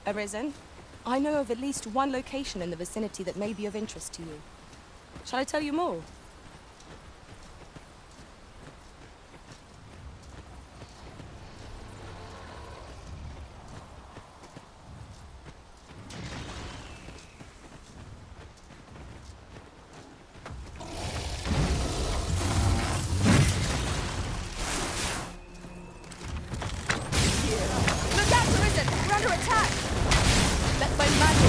Arisen, I know of at least one location in the vicinity that may be of interest to you. Shall I tell you more? Look out, Arisen! We're under attack! Let my magic